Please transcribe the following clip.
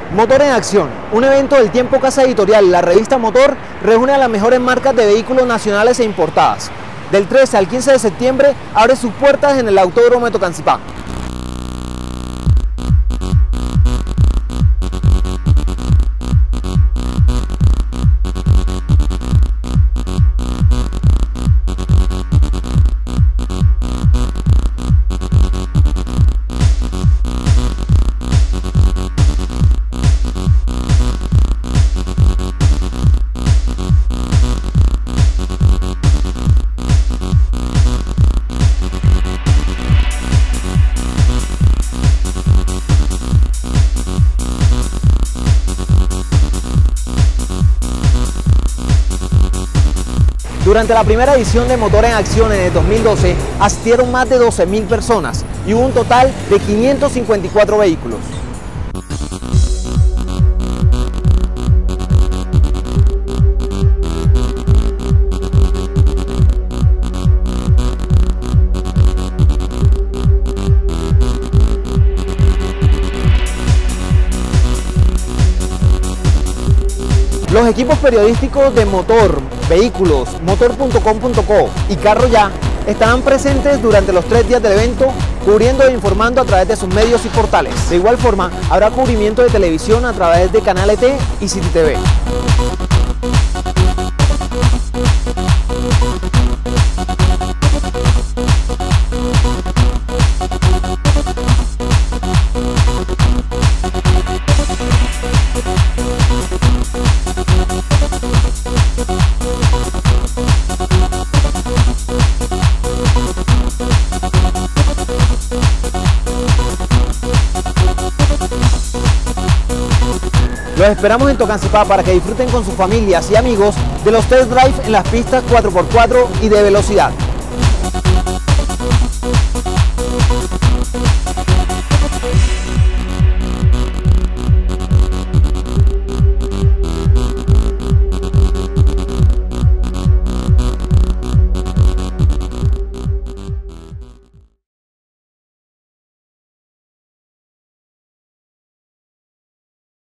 Motor en Acción, un evento del Tiempo Casa Editorial, la revista Motor, reúne a las mejores marcas de vehículos nacionales e importadas. Del 13 al 15 de septiembre abre sus puertas en el Autódromo de Tocancipá. Durante la primera edición de Motor en Acción en el 2012, asistieron más de 12.000 personas y hubo un total de 554 vehículos. Los equipos periodísticos de Motor, Vehículos, Motor.com.co y Carro Ya estarán presentes durante los 3 días del evento, cubriendo e informando a través de sus medios y portales. De igual forma, habrá cubrimiento de televisión a través de Canal ET y City TV. Los esperamos en Tocancipá para que disfruten con sus familias y amigos de los test drive en las pistas 4x4 y de velocidad.